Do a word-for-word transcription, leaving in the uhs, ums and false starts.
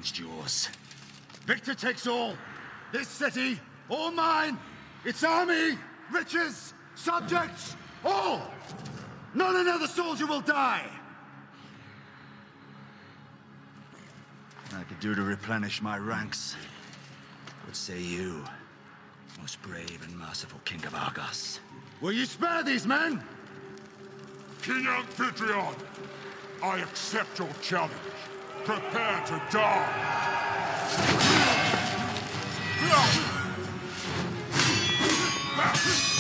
challenged yours. Victor takes all. This city, all mine. Its army, riches, subjects, all. Not another soldier will die. I could do to replenish my ranks. What say you, most brave and merciful King of Argos? Will you spare these men? King Amphitryon, I accept your challenge. Prepare to die!